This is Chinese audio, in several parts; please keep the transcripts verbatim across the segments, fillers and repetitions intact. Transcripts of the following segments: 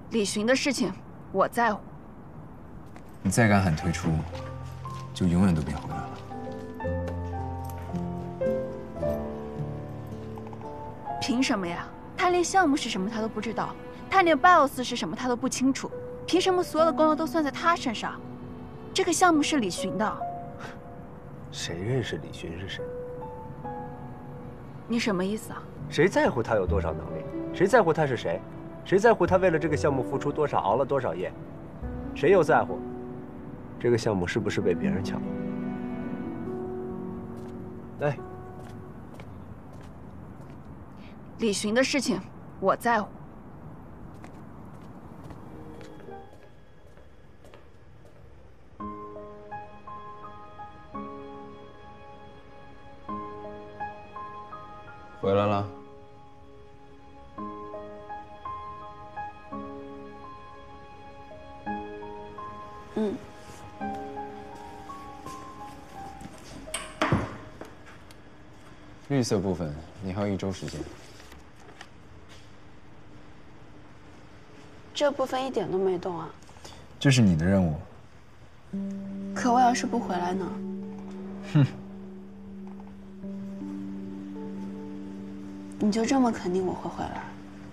李寻的事情，我在乎。 你再敢喊退出，就永远都别回来了。 凭什么呀？他连项目是什么他都不知道，他连 BIOS 是什么他都不清楚，凭什么所有的功劳都算在他身上？这个项目是李寻的。 谁认识李寻是谁？ 你什么意思啊？ 谁在乎他有多少能力？谁在乎他是谁？谁在乎他为了这个项目付出多少，熬了多少夜？谁又在乎这个项目是不是被别人抢了？哎， 李寻的事情，我在乎。 回来了。 嗯。 绿色部分，你还有一周时间。 这部分一点都没动啊。 这是你的任务。 可我要是不回来呢？ 哼。 你就这么肯定我会回来？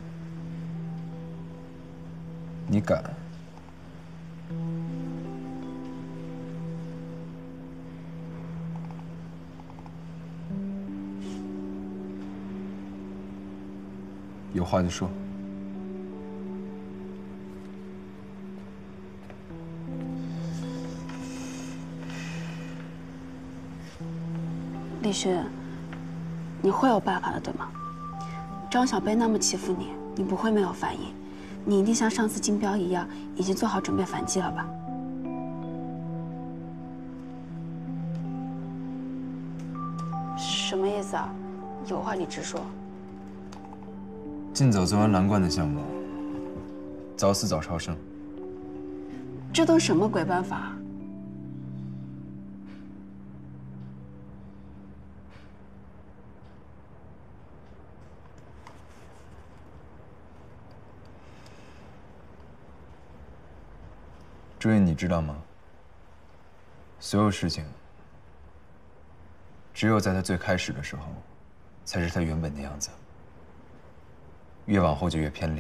你敢？有话就说。 李寻，你会有办法的，对吗？张小贝那么欺负你，你不会没有反应，你一定像上次金标一样，已经做好准备反击了吧？什么意思啊？有话你直说。 尽早做完蓝冠的项目，早死早超生。 这都什么鬼办法？ 朱茵，你知道吗？所有事情，只有在它最开始的时候，才是它原本的样子。越往后就越偏离，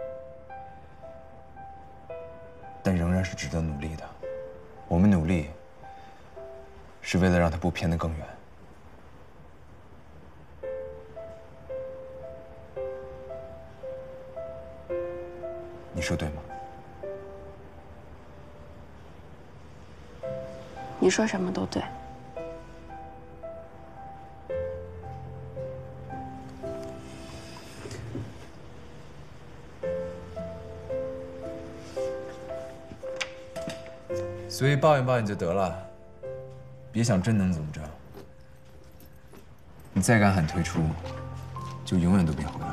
但仍然是值得努力的。我们努力，是为了让它不偏得更远。你说对吗？ 你说什么都对。 所以抱怨抱怨就得了，别想真能怎么着。你再敢喊退出，就永远都别回来。